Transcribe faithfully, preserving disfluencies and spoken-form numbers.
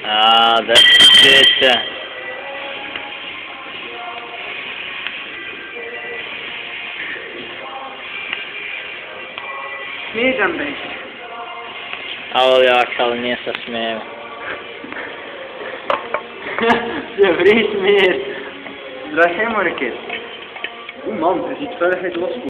A, da ćete. Smiđam be. A ovo jak, ali nije se smijem. Se vri smiješ. Zdrahe morke. U mam, ti stvarno je